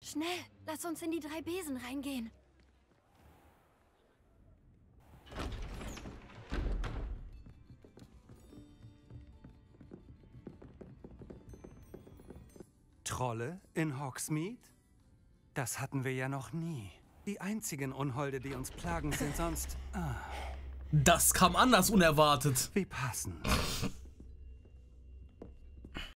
Schnell, lass uns in die 3 Besen reingehen. Trolle in Hogsmeade? Das hatten wir ja noch nie. Die einzigen Unholde, die uns plagen, sind sonst... Das kam anders unerwartet. Wie passend.